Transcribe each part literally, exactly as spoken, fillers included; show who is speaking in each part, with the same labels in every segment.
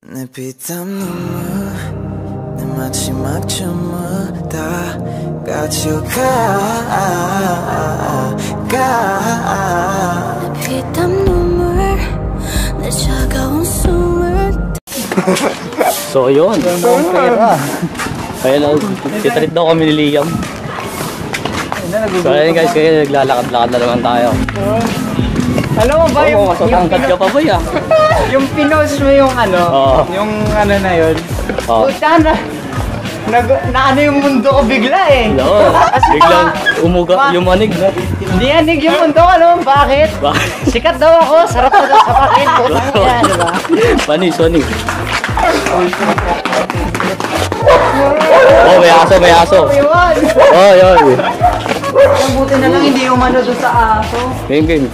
Speaker 1: 내 피땀 눈물 내 마지막 춤을 다 가져가 가.
Speaker 2: 내 피땀 눈물 내 차가운 숨을.
Speaker 3: So yun, kaya titalit daw kami ni Liam. So ayun guys, kaya naglalakad-lakad na naman tayo.
Speaker 4: Alam mo ba yung...
Speaker 3: Oo, masatangkad ka pa ba ya?
Speaker 4: Yung pinost mo yung ano,
Speaker 3: Oo.
Speaker 4: yung ano na yun.
Speaker 3: Oo.
Speaker 4: Puta na, nag, na ano yung mundo ko bigla eh.
Speaker 3: Oo, biglang umuga yung manig na.
Speaker 4: Hindi yanig yung mundo ko, alam mo bakit?
Speaker 3: Bakit?
Speaker 4: Sikat daw ako, sarap ko daw sa pakin. Putang yan, diba?
Speaker 3: Panis, panis. Oh, may aso, may aso.
Speaker 4: Iwan!
Speaker 3: Oh, yun.
Speaker 4: Ang buti na lang hindi umano doon sa aso.
Speaker 3: Game, game.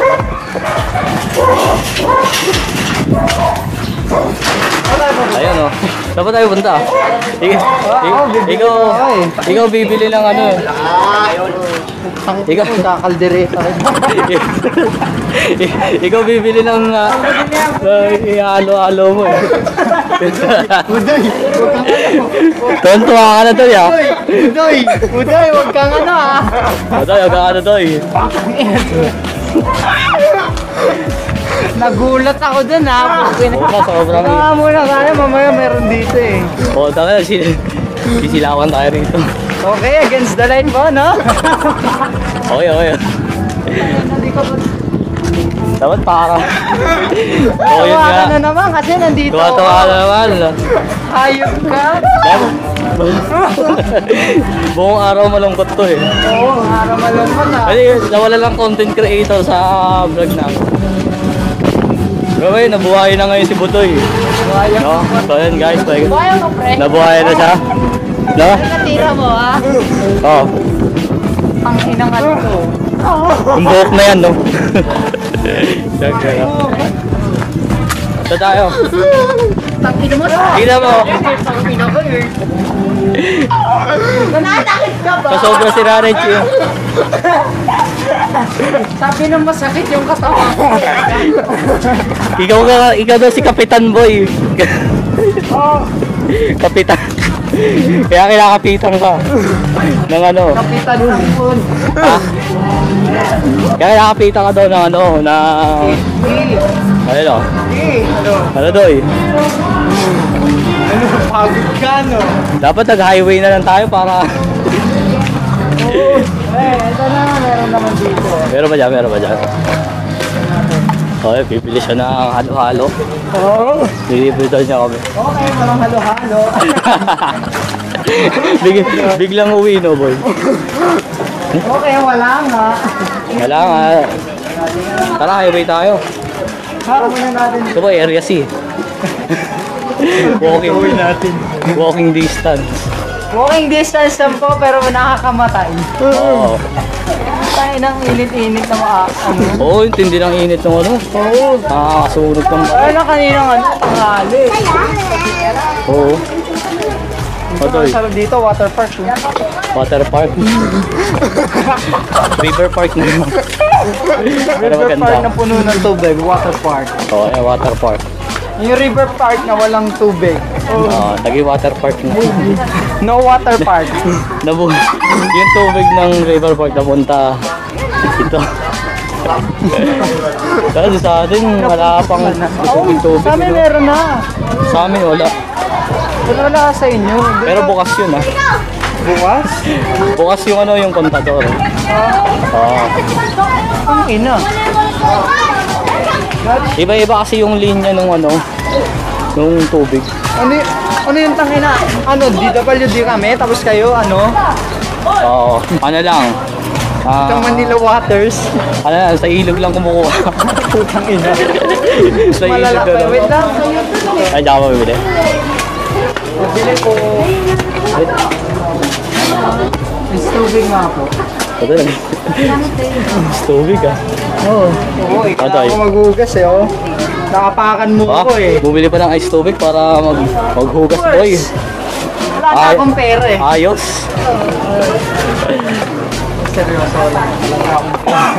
Speaker 3: Ayan o. Saan ba tayo punta? Ik ikaw, ikaw bibili ng ano. Ikaw
Speaker 4: kakaldereta.
Speaker 3: Ikaw bibili ng ihalo-halo mo eh. Tontuwa ka na to ya.
Speaker 4: Udoy! Udoy! Huwag kang ano ah!
Speaker 3: Udoy, huwag kang ano to eh.
Speaker 4: Nagulat ako dun ha.
Speaker 3: Oo, sobrang.
Speaker 4: Baka muna tayo, mamaya meron dito eh.
Speaker 3: Oo, tama na. Sisilawan tayo rito.
Speaker 4: Okay, against the line po, no?
Speaker 3: Okay, okay. Dapat parang. Oo, yun
Speaker 4: Tawa
Speaker 3: nga.
Speaker 4: ka na naman kasi nandito
Speaker 3: Tuwa-tuwa ka na naman.
Speaker 4: Hayop ka.
Speaker 3: Buong araw malungkot to eh.
Speaker 4: Oo, araw malungkot na.
Speaker 3: Kasi nawala lang content creator sa vlog namin. Gawin, nabuhay na ngayon si Butoy.
Speaker 4: Buhayan
Speaker 3: No? So yun guys, like,
Speaker 4: Buhayan mo, pre.
Speaker 3: nabuhay na siya. No?
Speaker 4: Natira mo, ha?
Speaker 3: Oo.
Speaker 4: Ang inang ano to.
Speaker 3: Yung buhok na yan, no? Ito tayo.
Speaker 4: Tangina mo.
Speaker 3: Tignan mo.
Speaker 4: Tangina ko eh. Nananakit ka ba?
Speaker 3: Sa sobra si Rarech eh.
Speaker 4: Sabi nang masakit yung katawan ko.
Speaker 3: Ikaw ka, ikaw daw si Kapitan Boy. Kapitan. Kaya kinakapitan ka. Ng ano.
Speaker 4: Kapitan Hapon.
Speaker 3: Ha? Kaya kinakapitan ka daw ng ano, na... Ano no?
Speaker 4: Eh, ano?
Speaker 3: Ano doy?
Speaker 4: Ano, pagod ka, no?
Speaker 3: Dapat nag-highway na lang tayo para...
Speaker 4: Eh, ito na, meron naman dito.
Speaker 3: Meron ba dyan? Meron ba dyan? Okay, bibili siya ng halo-halo.
Speaker 4: Oo.
Speaker 3: Bibili daw niya kami.
Speaker 4: Okay, walang halo-halo.
Speaker 3: Big, biglang uwi, no boy?
Speaker 4: Okay, wala nga.
Speaker 3: Wala nga. Tara, highway tayo.
Speaker 4: Harap muna natin.
Speaker 3: Ito ba, area C? Walking,
Speaker 4: natin.
Speaker 3: walking distance.
Speaker 4: Walking distance lang po, pero nakakamatay.
Speaker 3: Oo.
Speaker 4: Tayo ng init-init na mga ano.
Speaker 3: Oo, yung tindi ng init ng ano.
Speaker 4: Oo.
Speaker 3: Nakakasunog ng...
Speaker 4: Ay, na kaninang ano, tanghali.
Speaker 3: Oo.
Speaker 4: Ito
Speaker 3: Otoy,
Speaker 4: sarap dito, water park. Eh.
Speaker 3: water park. River park na yun. Pero
Speaker 4: River park na
Speaker 3: maganda.
Speaker 4: puno ng tubig, water park.
Speaker 3: Oo, eh, water park.
Speaker 4: Yung river park na walang tubig.
Speaker 3: Oo, naging water park na.
Speaker 4: No water park.
Speaker 3: Nabu yung tubig ng river park napunta dito. Kasi sa atin, wala pang tubig tubig.
Speaker 4: Sa amin
Speaker 3: no?
Speaker 4: meron na.
Speaker 3: Sa amin, wala.
Speaker 4: Pero wala sa inyo.
Speaker 3: Pero bukas yun ah.
Speaker 4: Bukas?
Speaker 3: Bukas yung ano, yung kontador. Oo.
Speaker 4: Ang ina.
Speaker 3: Iba-iba kasi yung linya nung ano, nung tubig.
Speaker 4: Ano, y- ano yung tangina? Ano, D W D kami, tapos kayo, ano?
Speaker 3: Oo. Ano lang. Ah,
Speaker 4: Itong Manila Waters.
Speaker 3: ano lang, sa ilog lang kumukuha.
Speaker 4: Putang ina.
Speaker 3: Sa ilog
Speaker 4: Malala
Speaker 3: na
Speaker 4: pa.
Speaker 3: lang.
Speaker 4: Wait lang.
Speaker 3: Ay, diyan ka mabili.
Speaker 4: Bili ko. Is tubig nga po.
Speaker 3: Ito lang. Tubig ah.
Speaker 4: Oo. Oo, ikaw
Speaker 3: Atay.
Speaker 4: ako maghugas eh, oh. Nakapakan mo
Speaker 3: Ah,
Speaker 4: ako eh.
Speaker 3: bumili pa ng ice tubig para mag maghugas boy.
Speaker 4: Wala na
Speaker 3: Ay-
Speaker 4: akong pera eh.
Speaker 3: Ayos.
Speaker 4: Seryoso, wala talaga akong pera.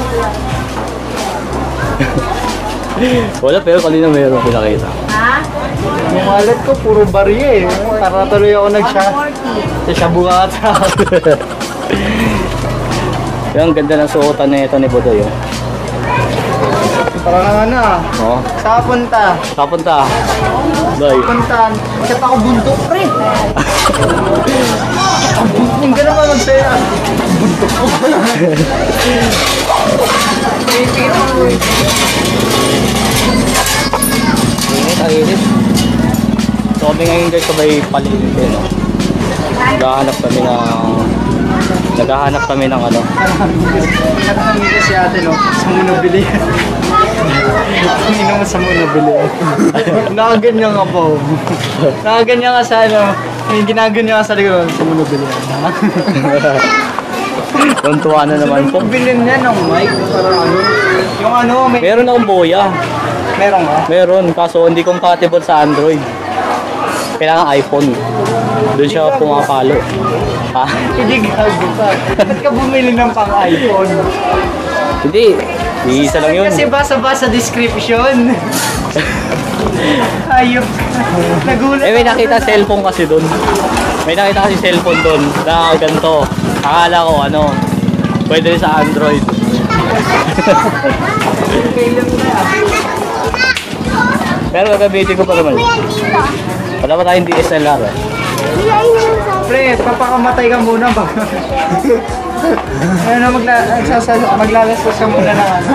Speaker 3: Wala pero kanina mayroon pinakita.
Speaker 2: Ha?
Speaker 4: Yung wallet ko, puro barya eh. Para tuloy ako nagsha. Sa Shabugata.
Speaker 3: Yung ganda ng suotan na ito ni Budoy. Oh.
Speaker 4: Para naman na.
Speaker 3: Oh.
Speaker 4: Saan punta?
Speaker 3: Kapunta. Doy.
Speaker 4: Punta. Kasi ako bundok, pre. Yung gano'n ka magsaya. Bundok ko.
Speaker 3: Init, ang init. So kami ngayon guys sabay palengke, no? Naghahanap kami ng Naghahanap kami ng ano.
Speaker 4: Nakakangita si ate, no? Sa monobili. Hindi naman sa monobili. Nakaganyan ka po. Nakaganyan ka sa ano. Yung ginaganyan ka sa likod sa monobili.
Speaker 3: Tuntua na naman po.
Speaker 4: Bilhin niya ng mic. Para ano. Yung ano, may...
Speaker 3: Meron akong boya.
Speaker 4: Meron ka?
Speaker 3: Meron, kaso hindi compatible sa Android. Kailangan iPhone. Doon siya pumapalo. Ha?
Speaker 4: Hindi gago ka. Ba't ka bumili ng pang iPhone?
Speaker 3: Hindi. Iisa lang yun.
Speaker 4: Kasi basa-basa description. Ayok. Nagulat.
Speaker 3: Eh may nakita cellphone kasi doon. May nakita kasi cellphone doon na ganito. Akala ko ano, pwede rin sa Android.
Speaker 4: Kailan na.
Speaker 3: Pero gagamitin ko pa naman. Wala pa tayong D S L R eh.
Speaker 4: Pre, papakamatay ka muna ba? Ano, magla maglalasas ka muna na ano.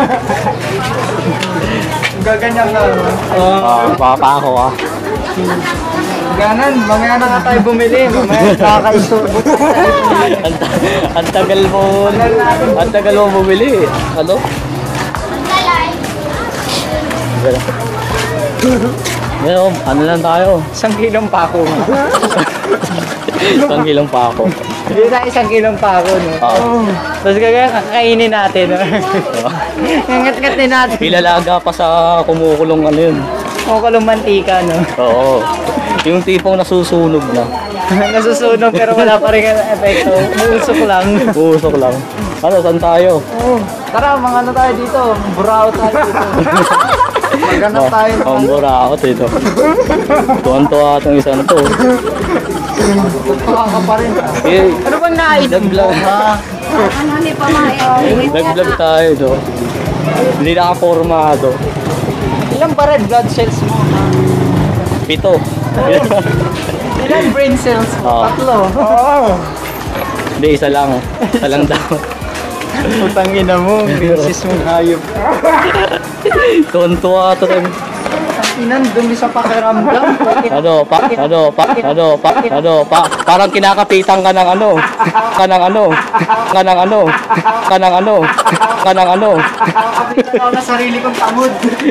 Speaker 4: Gaganyan ka.
Speaker 3: Ah, baka pa ako ah.
Speaker 4: Ganan, mamaya na nga tayo bumili. Mamaya nakakaisturbo.
Speaker 3: ang, ta ang tagal mo, ang tagal mo bumili. Ano? Ano, ano lang tayo?
Speaker 4: Isang kilong pako.
Speaker 3: Isang kilong pa ako.
Speaker 4: Hindi na isang kilong pako, no?
Speaker 3: Oo.
Speaker 4: Tapos kaya kakainin natin, no? Ngat-ngatin natin.
Speaker 3: Ilalaga pa sa kumukulong ano yun.
Speaker 4: Kukulong mantika, no?
Speaker 3: Oo. Yung tipong nasusunog na.
Speaker 4: Nasusunog pero wala pa rin ang epekto. Uusok lang.
Speaker 3: Uusok lang. Ano, saan tayo?
Speaker 4: Oh, tara, mga ano tayo dito. Burao tayo dito. Maghanap tayo.
Speaker 3: Ang buraot ito. Tuwan-tuwa itong isa na to.
Speaker 4: Tuwa ka pa rin.
Speaker 3: Eh,
Speaker 4: Ano bang nais mo?
Speaker 3: nag-vlog.
Speaker 2: Ano ni pamahay?
Speaker 3: Nag-vlog tayo to. Hindi nakapormado.
Speaker 4: Ilang ba red blood cells mo?
Speaker 3: Pito.
Speaker 4: Ilang brain cells mo?
Speaker 3: Oo.
Speaker 4: Tatlo. Oo.
Speaker 3: Hindi, isa lang. Isa lang daw.
Speaker 4: Utangin na mo. Bisis mong hayop.
Speaker 3: Tuwan-tuwa ito.
Speaker 4: Inan, dumi sa pakiramdam.
Speaker 3: Ano, pa, ano, pa, ano, pa, ano, pa, parang kinakapitan ka ng ano, ka ng ano, ka ng ano, ka ng ano, ka ng ano.
Speaker 4: Nakakapitan ako na sarili kong tamod.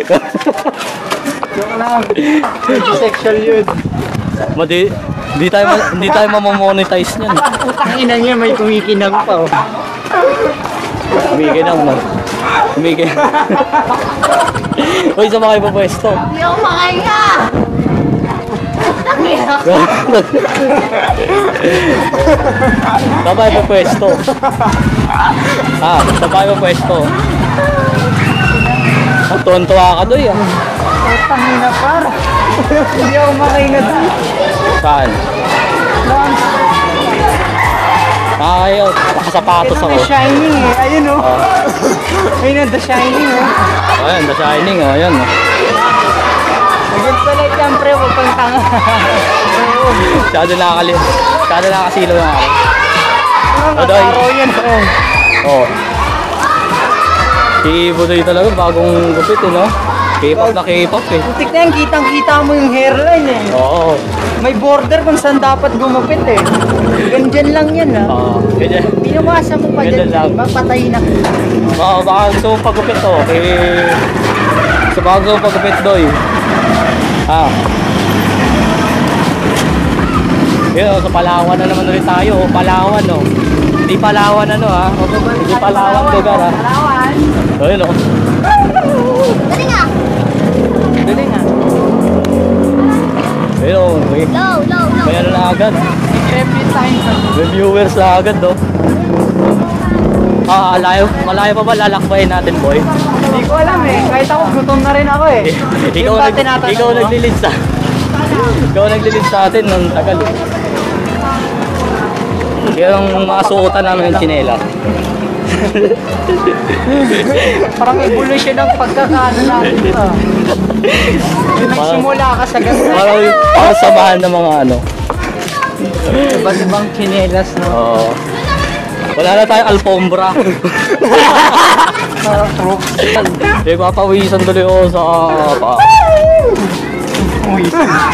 Speaker 4: Joke lang. Sexual yun.
Speaker 3: Madi, hindi tayo, ma- hindi tayo mamamonetize niyan.
Speaker 4: Utangin niya, may kumikinang pa. Oh.
Speaker 3: Humiginang man. Humiginang. Uy, saan ba kayo papwesto?
Speaker 2: Hindi ako makahinga!
Speaker 3: Saan ba kayo papwesto? Ah, saan ba kayo papwesto? Ang tuwan-tuwa ka doy ah.
Speaker 4: Utangin na par. Hindi ako makahinga doon.
Speaker 3: Saan? Ah, ayaw. Nakasapatos
Speaker 4: Ito
Speaker 3: ako.
Speaker 4: may shining eh. Ayun oh.
Speaker 3: Ah,
Speaker 4: Ayun oh, the shining oh.
Speaker 3: ayan, the shining oh, ayan oh.
Speaker 4: Again pala yan pre, huwag pang tanga.
Speaker 3: Masyado nakakali. Masyado nakakasilaw na ako.
Speaker 4: Ano
Speaker 3: Adoy.
Speaker 4: araw yan pre.
Speaker 3: Oo. Si Budoy talaga, bagong gupit eh, no? K-pop na K-pop eh.
Speaker 4: Putik na yan, kitang-kita mo yung hairline eh.
Speaker 3: Oo.
Speaker 4: May border kung saan dapat gumupit eh. Ganyan lang yan ah.
Speaker 3: Oo. Ganyan.
Speaker 4: Pinawasa mo pa
Speaker 3: Ganyan
Speaker 4: dyan,
Speaker 3: lang.
Speaker 4: mapatay na.
Speaker 3: Oo, baka gusto mong pagupit to. Kay... Sa baka gusto mong pagupit, Doy. Ah. Yun, oh, sa Palawan na naman ulit tayo. Oh, Palawan, oh. Hindi Palawan ano, ha? Hindi Palawan lugar, ha?
Speaker 4: Palawan.
Speaker 3: So, yun, oh.
Speaker 2: Dali nga!
Speaker 4: Dali nga.
Speaker 3: Ayun, oh. May,
Speaker 2: Low, low, low!
Speaker 3: may ano na agad.
Speaker 4: Every time.
Speaker 3: May viewers na agad, oh. Ah, malayo, malayo pa ba lalakbayin natin, boy?
Speaker 4: Hindi ko alam eh. Kahit ako gutom na rin ako eh.
Speaker 3: ikaw
Speaker 4: Yung ba
Speaker 3: nag,
Speaker 4: tinatanong
Speaker 3: ikaw
Speaker 4: mo?
Speaker 3: naglilid sa Ikaw naglilid sa atin nung tagal eh. Yung mga suotan namin yung tsinelas.
Speaker 4: Parang evolution ng pagkakaano natin ito. Nagsimula ka sa ganda.
Speaker 3: Parang, parang samahan ng mga ano.
Speaker 4: Iba't ibang chinelas, no?
Speaker 3: Oo. Wala na tayong alfombra.
Speaker 4: Parang true.
Speaker 3: May papawisan tuloy ako sa pa.
Speaker 4: Uy.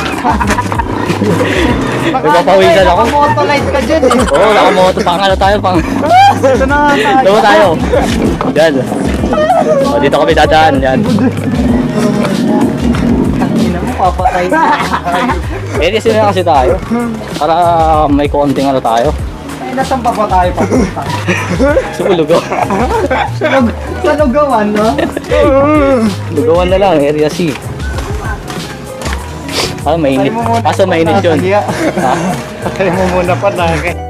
Speaker 3: May papawisan ako.
Speaker 4: Naka-motolight ka dyan eh.
Speaker 3: Oo, oh, nakamoto. Pang ano tayo, pang...
Speaker 4: Ito na tayo.
Speaker 3: Dito tayo. Yan. O, dito kami dadaan. Yan.
Speaker 4: Tangina mo, papatay na.
Speaker 3: Eh, kasi na kasi tayo. Para may konting ano tayo.
Speaker 4: Ay, nasan pa ba tayo papunta?
Speaker 3: Sumulugaw.
Speaker 4: Sa lug- sa lugawan, no?
Speaker 3: Lugawan na lang, area C. Ah, mainit.
Speaker 4: Tayo mo muna
Speaker 3: Kaso
Speaker 4: pa,
Speaker 3: mainit yun.
Speaker 4: nasahiya.
Speaker 3: Ha?
Speaker 4: Tayo mo muna pa na.